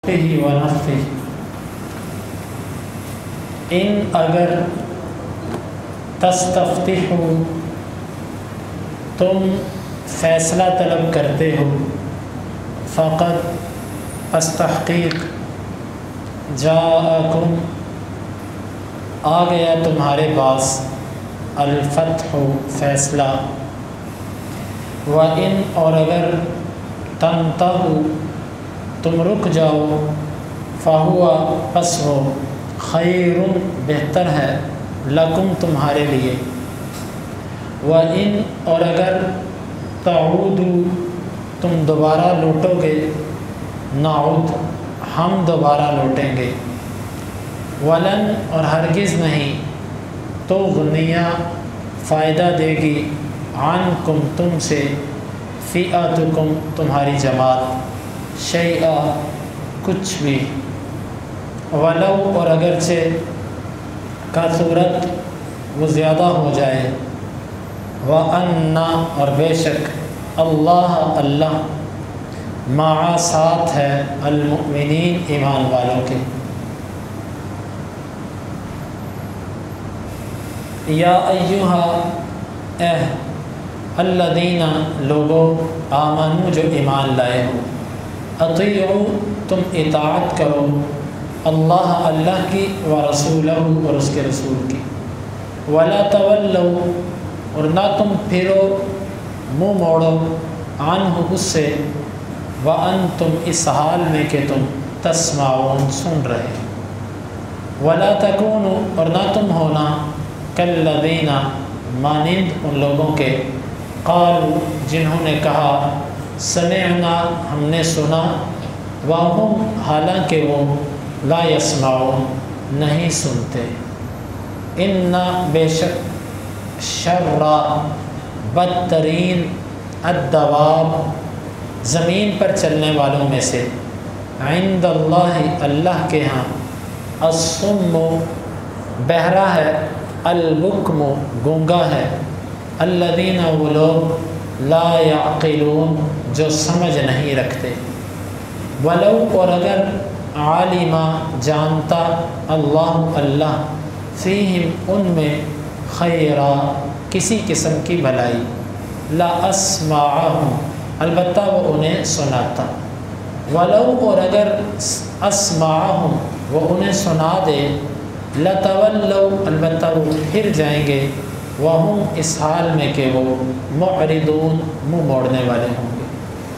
ونفثه ان اگر تستفتحوا تم فیصلہ طلب کرتے ہو، فقط پس تحقیق جاءکم آ گیا تمہارے پاس الفتح فیصلہ، وَإِنْ اور اگر تنتہوا تم رک جاؤ، فَهُوَ پس وہ خیر بہتر ہے لکم تمہارے لیے، وَإِنْ اور اگر تعودوا تم دوبارہ لوٹو گے، نعود ہم دوبارہ لوٹیں گے، ولن اور ہرگز نہیں تو غنیہ فائدہ دے گی عنکم تم سے فئاتکم تمہاری جماعت شیئا کچھ بھی، ولو اور اگرچہ کثرت وہ زیادہ ہو جائے، وَأَنَّ اور بے شک اللہ مع ساتھ ہے المؤمنین ایمان والوں کے۔ یا ایہا اے الذین لوگو آمنو جو ایمان لائے ہو، اطیعوا تم اطاعت کرو اللہ کی ورسولہ اور اس کے رسول کی، ولا تولوا اور نہ تم پھرو منہ موڑو عنہ اس سے، وانتم اس حال میں کہ تم تسمعون سن رہے، ولا تکونوا اور نہ تم ہونا کالذین مانند ان لوگوں کے قالوا جنہوں نے کہا سمعنا ہم نے سنا، وہم حالانکہ وہ لا یسمعون نہیں سنتے، ان بے شک شر بدترین الدواب زمین پر چلنے والوں میں سے عند اللہ کے ہاں الصم بہرا ہے، البکم گونگا ہے، الذین وہ لوگ لا یعقلون جو سمجھ نہیں رکھتے، ولو اور اگر عالمہ جانتا اللہ فیہم ان میں خیرا کسی قسم کی بھلائی، لا اسمعہم البتہ وہ انہیں سناتا، ولو اور اگر اسمعہم وہ انہیں سنا دے، لتولوا البتہ وہ پھر جائیں گے، وہم اس حال میں کہ وہ معرضون منہ موڑنے والے ہوں گے۔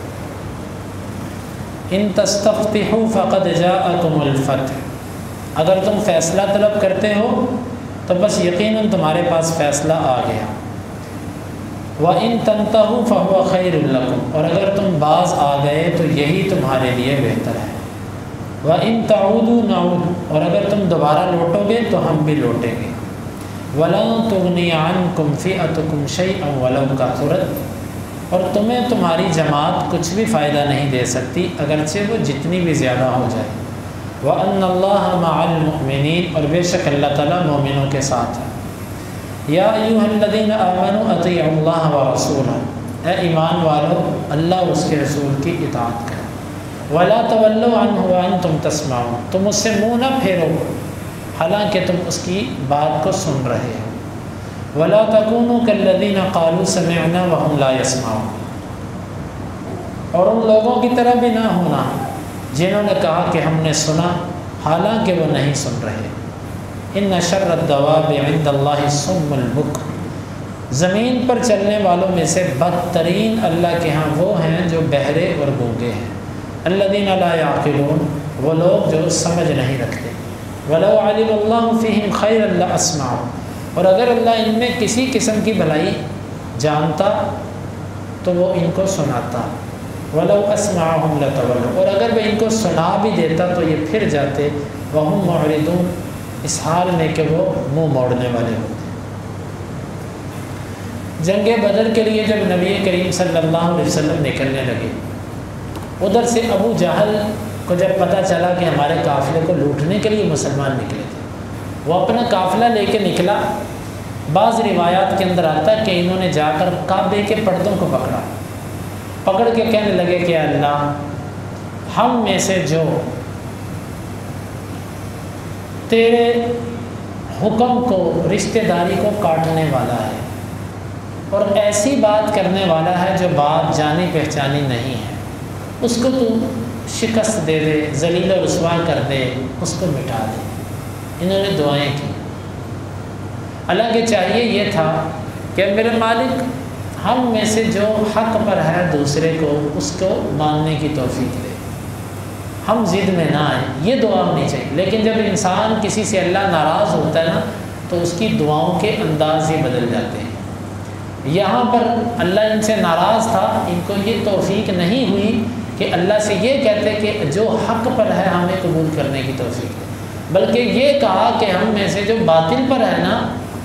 ان تستفتحوا فقد جاءکم الفتح اگر تم فیصلہ طلب کرتے ہو تو بس یقیناً تمہارے پاس فیصلہ آ گیا، وَإِن تَنْتَهُوا فَهُوَ خَيْرٌ لَكُمْ اور اگر تم باز آ گئے تو یہی تمہارے لیے بہتر ہے، وَإِن تَعُودُوا نَعُودْ اور اگر تم دوبارہ لوٹو گے تو ہم بھی لوٹیں گے، وَلَن تُغْنِيَ عَنْكُمْ فِئَتُكُمْ شَيْئًا وَلَوْ كَثُرَتْ اور تمہیں تمہاری جماعت کچھ بھی فائدہ نہیں دے سکتی اگرچہ وہ جتنی بھی زیادہ ہو جائے، وَأَنَّ اللَّهَ مَعَ الْمُؤْمِنِينَ اور بے شک اللہ تعالیٰ مومنوں کے ساتھ ہے۔ یا ایھا الذین آمنوا اطیعوا اللہ ورسولہ اے ایمان والو اللہ اور اس کے رسول کی اطاعت کرو، ولا تولوا عنہ وانتم تسمعون تم اس سے منہ نہ پھیرو حالانکہ تم اس کی بات کو سن رہے ہو، ولا تکونوا کالذین قالوا سمعنا وهم لا يسمعون اور ان لوگوں کی طرح بھی نہ ہونا جنہوں نے کہا کہ ہم نے سنا حالانکہ وہ نہیں سن رہے، ان شر الدواب عند اللہ الصم البکم زمین پر چلنے والوں میں سے بدترین اللہ کے ہاں وہ ہیں جو بہرے اور گونگے ہیں، الذین لا یعقلون وہ لوگ جو سمجھ نہیں رکھتے، ولو علم اللہ فیہم خیرا لاسمعہم اور اگر اللہ ان میں کسی قسم کی بھلائی جانتا تو وہ ان کو سناتا، ولو اسمعہم لتولوا اور اگر وہ ان کو سنا بھی دیتا تو یہ پھر جاتے، وہم معرضون اس حال میں کہ وہ منہ موڑنے والے ہوتے۔ جنگ بدر کے لیے جب نبی کریم صلی اللہ علیہ وسلم نکلنے لگے، ادھر سے ابو جہل کو جب پتہ چلا کہ ہمارے قافلے کو لوٹنے کے لیے مسلمان نکلے تھے، وہ اپنا قافلہ لے کے نکلا۔ بعض روایات کے اندر آتا ہے کہ انہوں نے جا کر کعبے کے پردوں کو پکڑ کے کہنے لگے کہ اللہ ہم میں سے جو تیرے حکم کو، رشتہ داری کو کاٹنے والا ہے اور ایسی بات کرنے والا ہے جو بات جانی پہچانی نہیں ہے، اس کو تو شکست دے دے، ذلیل و رسوا کر دے، اس کو مٹا دے۔ انہوں نے دعائیں کی۔ حالانکہ چاہیے یہ تھا کہ میرے مالک ہم میں سے جو حق پر ہے دوسرے کو، اس کو ماننے کی توفیق دے، ہم ضد میں نہ آئیں، یہ دعا ہونی چاہیے۔ لیکن جب انسان کسی سے اللہ ناراض ہوتا ہے نا، تو اس کی دعاؤں کے انداز ہی بدل جاتے ہیں۔ یہاں پر اللہ ان سے ناراض تھا، ان کو یہ توفیق نہیں ہوئی کہ اللہ سے یہ کہتے کہ جو حق پر ہے ہمیں قبول کرنے کی توفیق دے، بلکہ یہ کہا کہ ہم میں سے جو باطل پر ہے نا،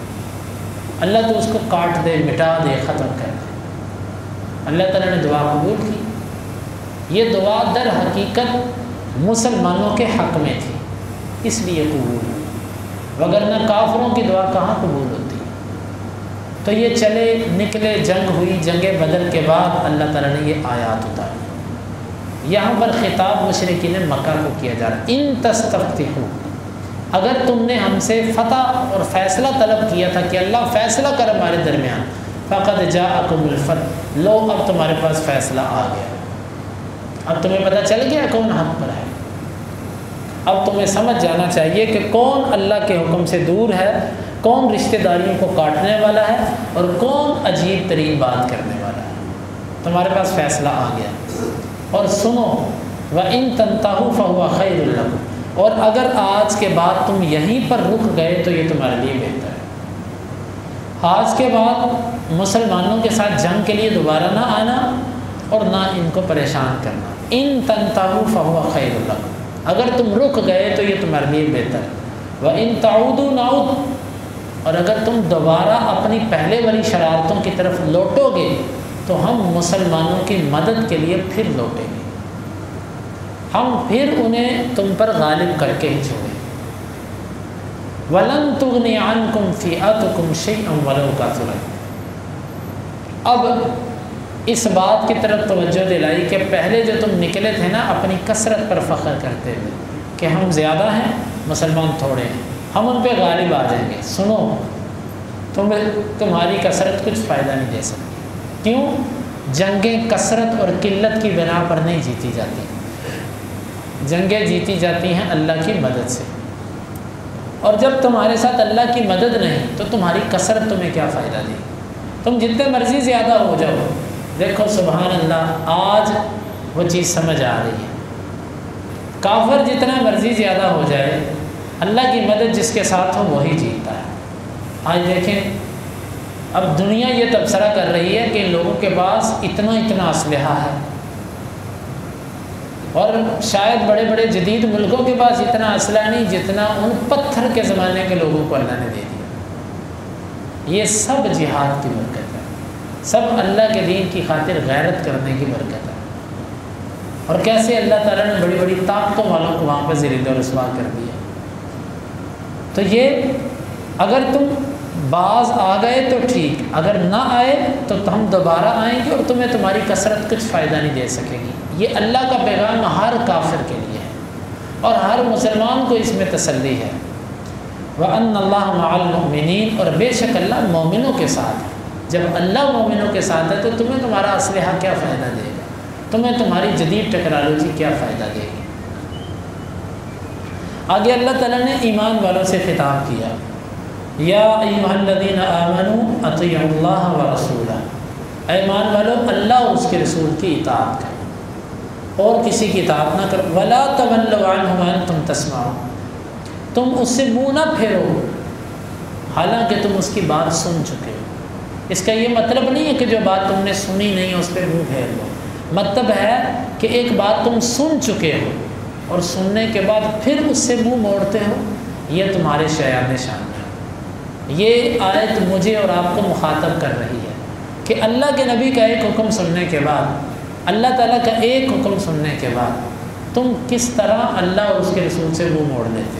اللہ تو اس کو کاٹ دے، مٹا دے، ختم کر دے۔ اللہ تعالیٰ نے دعا قبول کی۔ یہ دعا در حقیقت مسلمانوں کے حق میں تھی، اس لیے قبول ہوئی، وگرنہ کافروں کی دعا کہاں قبول ہوتی۔ تو یہ چلے نکلے، جنگ ہوئی، جنگ بدر کے بعد اللہ تعالیٰ نے یہ آیات اتاری۔ یہاں پر خطاب مشرکین مکہ کو کیا جا رہا ہے، ان تستفتحوا، اگر تم نے ہم سے فتح اور فیصلہ طلب کیا تھا کہ اللہ فیصلہ کر ہمارے درمیان، فقد جاءکم الفتح، لو اب تمہارے پاس فیصلہ آ گیا، اب تمہیں پتہ چل گیا کون حق پر ہے۔ اب تمہیں سمجھ جانا چاہیے کہ کون اللہ کے حکم سے دور ہے، کون رشتہ داریوں کو کاٹنے والا ہے، اور کون عجیب ترین بات کرنے والا ہے۔ تمہارے پاس فیصلہ آ گیا۔ اور سنو، وَإِن تَنْتَهُوا فَهُوَ خَيْرٌ لَكُمْ، اور اگر آج کے بعد تم یہیں پر رک گئے تو یہ تمہارے لیے بہتر ہے۔ آج کے بعد مسلمانوں کے ساتھ جنگ کے لیے دوبارہ نہ آنا اور نہ ان کو پریشان کرنا۔ ان تنتهوا فهو خیر لکم، اگر تم رک گئے تو یہ تمہارے لیے بہتر ہے۔ وَإِن تَعُودُوا نَعُودْ، اور اگر تم دوبارہ اپنی پہلے والی شرارتوں کی طرف لوٹو گے تو ہم مسلمانوں کی مدد کے لیے پھر لوٹیں گے، ہم پھر انہیں تم پر غالب کر کے ہی چھوڑیں۔ وَلَن تُغْنِ عَنْكُمْ فِئَتُكُمْ شَيْئًا وَلَوْ كَثُرَتْ۔ اب اس بات کی طرف توجہ دلائی کہ پہلے جو تم نکلے تھے نا اپنی کثرت پر فخر کرتے ہوئے کہ ہم زیادہ ہیں، مسلمان تھوڑے ہیں، ہم ان پہ غالب آ جائیں گے۔ سنو، تمہاری کثرت کچھ فائدہ نہیں دے سکتی۔ کیوں؟ جنگیں کثرت اور قلت کی بنا پر نہیں جیتی جاتی، جنگیں جیتی جاتی ہیں اللہ کی مدد سے۔ اور جب تمہارے ساتھ اللہ کی مدد نہیں تو تمہاری کثرت تمہیں کیا فائدہ دے؟ تم جتنے مرضی زیادہ ہو جاؤ، دیکھو سبحان اللہ، آج وہ چیز سمجھ آ رہی ہے۔ کافر جتنا مرضی زیادہ ہو جائے، اللہ کی مدد جس کے ساتھ ہو وہی جیتتا ہے۔ آج دیکھیں، اب دنیا یہ تبصرہ کر رہی ہے کہ ان لوگوں کے پاس اتنا اسلحہ ہے، اور شاید بڑے بڑے جدید ملکوں کے پاس اتنا اسلحہ نہیں جتنا ان پتھر کے زمانے کے لوگوں کو اللہ نے دے دیا۔ یہ سب جہاد کی برکت ہے، سب اللہ کے دین کی خاطر غیرت کرنے کی برکت ہے۔ اور کیسے اللہ تعالیٰ نے بڑی بڑی طاقتوں والوں کو وہاں پہ ذلیل و رسوا کر دیا۔ تو یہ اگر تم باز آ گئے تو ٹھیک، اگر نہ آئے تو ہم دوبارہ آئیں گے اور تمہیں تمہاری کثرت کچھ فائدہ نہیں دے سکے گی۔ یہ اللہ کا پیغام ہر کافر کے لیے ہے اور ہر مسلمان کو اس میں تسلی ہے۔ وَأَنَّ اللَّهَ مَعَ الْمُؤْمِنِينَ، اور بے شک اللہ مومنوں کے ساتھ ہے۔ جب اللہ مومنوں کے ساتھ ہے تو تمہیں تمہارا اسلحہ کیا فائدہ دے گا، تمہیں تمہاری جدید ٹیکنالوجی کیا فائدہ دے گی۔ آگے اللہ تعالیٰ نے ایمان والوں سے خطاب کیا، یا ایھا الذین آمنوا اطیعوا اللہ ورسولہ، اے ایمان والو اللہ اور اس کے رسول کی اطاعت کرو اور کسی کی اطاعت نہ کرو۔ ولا تولوا عنہ وانتم تسمعون، تم اس سے منہ نہ پھیرو حالانکہ تم اس کی بات سن چکے ہو۔ اس کا یہ مطلب نہیں ہے کہ جو بات تم نے سنی نہیں ہے اس پہ منہ پھیر لو، مطلب ہے کہ ایک بات تم سن چکے ہو اور سننے کے بعد پھر اس سے منہ موڑتے ہو، یہ تمہارے شایان شان ہے۔ یہ آیت مجھے اور آپ کو مخاطب کر رہی ہے کہ اللہ کے نبی کا ایک حکم سننے کے بعد، اللہ تعالیٰ کا ایک حکم سننے کے بعد تم کس طرح اللہ اور اس کے رسول سے منہ موڑ لیتے۔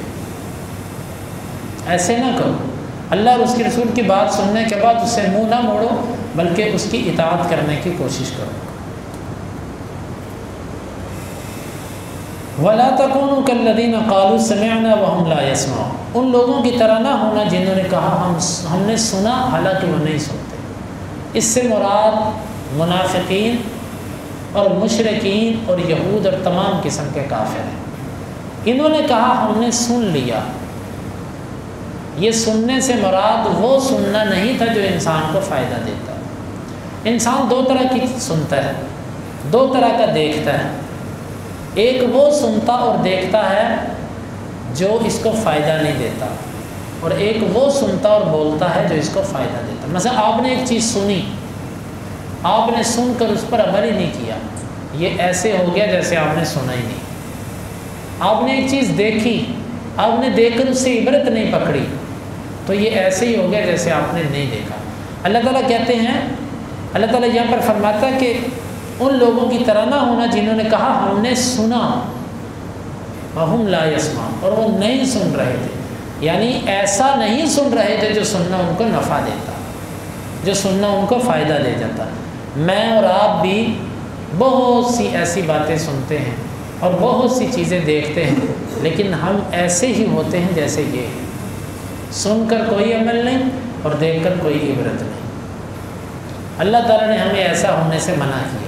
ایسے نہ کرو، اللہ اور اس کے رسول کی بات سننے کے بعد اس سے منہ نہ موڑو بلکہ اس کی اطاعت کرنے کی کوشش کرو۔ وَلَا تَكُونُوا كَالَّذِينَ قَالُوا سَمِعْنَا وَهُمْ لَا يَسْمَعُونَ، ان لوگوں کی طرح نہ ہونا جنہوں نے کہا ہم نے سنا حالانکہ وہ نہیں سنتے۔ اس سے مراد منافقین اور مشرکین اور یہود اور تمام قسم کے کافر ہیں۔ انہوں نے کہا ہم نے سن لیا، یہ سننے سے مراد وہ سننا نہیں تھا جو انسان کو فائدہ دیتا ہے۔ انسان دو طرح کی سنتا ہے، دو طرح کا دیکھتا ہے۔ ایک وہ سنتا اور دیکھتا ہے جو اس کو فائدہ نہیں دیتا، اور ایک وہ سنتا اور بولتا ہے جو اس کو فائدہ دیتا۔ مثلا آپ نے ایک چیز سنی، آپ نے سن کر اس پر عمل ہی نہیں کیا، یہ ایسے ہو گیا جیسے آپ نے سنا ہی نہیں۔ آپ نے ایک چیز دیکھی، آپ نے دیکھ کر اس سے عبرت نہیں پکڑی، تو یہ ایسے ہی ہو گیا جیسے آپ نے نہیں دیکھا۔ اللہ تعالیٰ کہتے ہیں، اللہ تعالیٰ یہاں پر فرماتا ہے کہ ان لوگوں کی طرح نہ ہونا جنہوں نے کہا ہم نے سنا وَهُمْ لَا يَسْمَعُونَ، اور وہ نہیں سن رہے تھے، یعنی ایسا نہیں سن رہے تھے جو سننا ان کو نفع دیتا، جو سننا ان کو فائدہ دے جاتا۔ میں اور آپ بھی بہت سی ایسی باتیں سنتے ہیں اور بہت سی چیزیں دیکھتے ہیں، لیکن ہم ایسے ہی ہوتے ہیں جیسے یہ، سن کر کوئی عمل نہیں اور دیکھ کر کوئی عبرت نہیں۔ اللہ تعالیٰ نے ہمیں ایسا ہونے سے منع کیا۔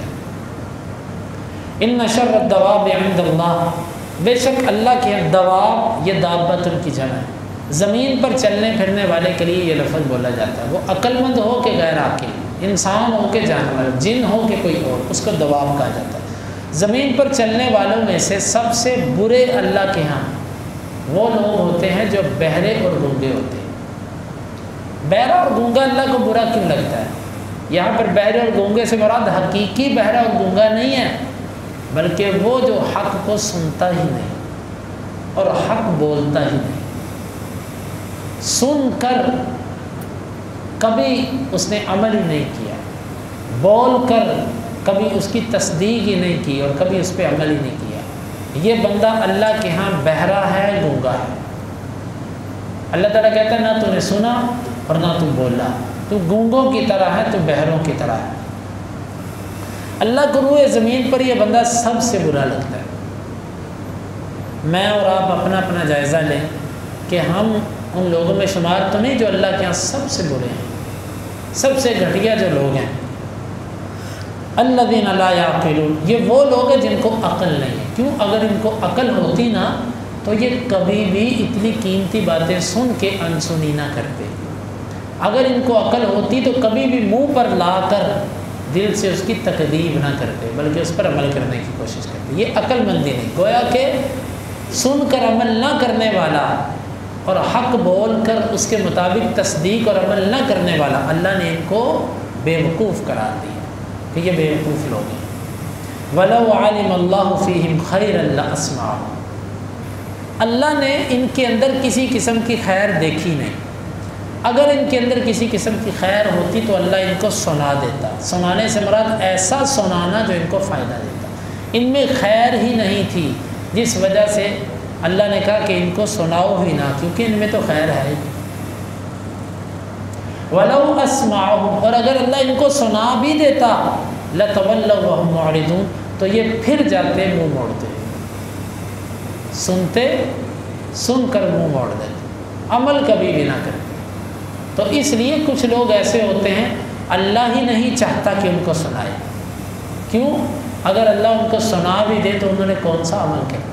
ان شر الدواب عند اللہ، بے شک اللہ کے دواب، یہ دابۃ کی جمع ہے، زمین پر چلنے پھرنے والے کے لیے یہ لفظ بولا جاتا ہے۔ وہ عقل مند ہو کہ غیر عاقل، انسان ہو کہ جانور، جن ہو کہ کوئی اور، اس کو دواب کہا جاتا ہے۔ زمین پر چلنے والوں میں سے سب سے برے اللہ کے ہاں وہ لوگ ہوتے ہیں جو بہرے اور گونگے ہوتے ہیں۔ بہرا اور گونگا اللہ کو برا کیوں لگتا ہے؟ یہاں پر بہرے اور گونگے سے مراد حقیقی بہرا اور گونگا نہیں ہے، بلکہ وہ جو حق کو سنتا ہی نہیں اور حق بولتا ہی نہیں، سن کر کبھی اس نے عمل ہی نہیں کیا، بول کر کبھی اس کی تصدیق ہی نہیں کی اور کبھی اس پہ عمل ہی نہیں کیا، یہ بندہ اللہ کے ہاں بہرا ہے، گونگا ہے۔ اللہ تعالیٰ کہتا ہے نہ تو نے سنا اور نہ تو بولا، تو گونگوں کی طرح ہے، تو بہروں کی طرح ہے۔ اللہ کو روئے زمین پر یہ بندہ سب سے برا لگتا ہے۔ میں اور آپ اپنا اپنا جائزہ لیں کہ ہم ان لوگوں میں شمار تو نہیں جو اللہ کے یہاں سب سے برے ہیں، سب سے گھٹیا جو لوگ ہیں۔ الذین لا یعقلون، یہ وہ لوگ ہیں جن کو عقل نہیں ہے۔ کیوں؟ اگر ان کو عقل ہوتی نا تو یہ کبھی بھی اتنی قیمتی باتیں سن کے انسنی نہ کرتے۔ اگر ان کو عقل ہوتی تو کبھی بھی منہ پر لا کر دل سے اس کی تکذیب نہ کرتے، بلکہ اس پر عمل کرنے کی کوشش کرتے۔ یہ عقل مندی نہیں، گویا کہ سن کر عمل نہ کرنے والا اور حق بول کر اس کے مطابق تصدیق اور عمل نہ کرنے والا، اللہ نے ان کو بیوقوف قرار دیا کہ یہ بیوقوف لوگ ہیں۔ وَلَوْ عَلِمَ اللَّهُ فِيهِمْ خَيْرًا لَأَسْمَعَهُمْ، اللہ نے ان کے اندر کسی قسم کی خیر دیکھی نہیں، اگر ان کے اندر کسی قسم کی خیر ہوتی تو اللہ ان کو سنا دیتا۔ سنانے سے مراد ایسا سنانا جو ان کو فائدہ دیتا۔ ان میں خیر ہی نہیں تھی، جس وجہ سے اللہ نے کہا کہ ان کو سناؤ ہی نہ، کیونکہ ان میں تو خیر ہے۔ وَلَوْ أَسْمَعَهُمْ، اور اگر اللہ ان کو سنا بھی دیتا، لَتَوَلَّوْا وَهُمْ مُعْرِضُونَ، تو یہ پھر جاتے منہ موڑتے، سنتے، سن کر منہ موڑ دیتے، عمل کبھی بھی نہ کرتے۔ تو اس لیے کچھ لوگ ایسے ہوتے ہیں اللہ ہی نہیں چاہتا کہ ان کو سنائے۔ کیوں؟ اگر اللہ ان کو سنا بھی دے تو انہوں نے کون سا عمل کرنا،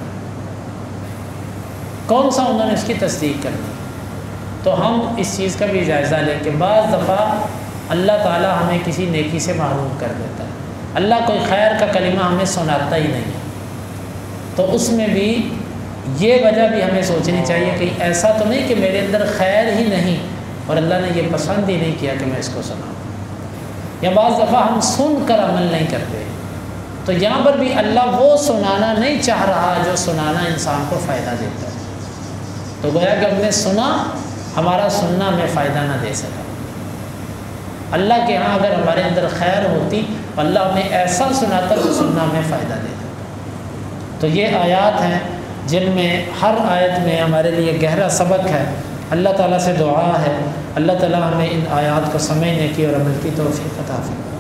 کون سا انہوں نے اس کی تصدیق کرنی۔ تو ہم اس چیز کا بھی جائزہ لیں کہ بعض دفعہ اللہ تعالیٰ ہمیں کسی نیکی سے محروم کر دیتا ہے، اللہ کوئی خیر کا کلمہ ہمیں سناتا ہی نہیں، تو اس میں بھی یہ وجہ بھی ہمیں سوچنی چاہیے کہ ایسا تو نہیں کہ میرے اندر خیر ہی نہیں اور اللہ نے یہ پسند ہی نہیں کیا کہ میں اس کو سناؤں۔ یا بعض دفعہ ہم سن کر عمل نہیں کرتے، تو یہاں پر بھی اللہ وہ سنانا نہیں چاہ رہا جو سنانا انسان کو فائدہ دیتا ہے۔ تو گویا کہ ہم نے سنا، ہمارا سننا ہمیں فائدہ نہ دے سکا۔ اللہ کے ہاں اگر ہمارے اندر خیر ہوتی، اللہ ہمیں ایسا سناتا جو سننا ہمیں فائدہ دیتا۔ تو یہ آیات ہیں جن میں ہر آیت میں ہمارے لیے گہرا سبق ہے۔ اللہ تعالیٰ سے دعا ہے اللہ تعالیٰ ہمیں ان آیات کو سمجھنے کی اور عمل کی توفیق عطا فرمائے۔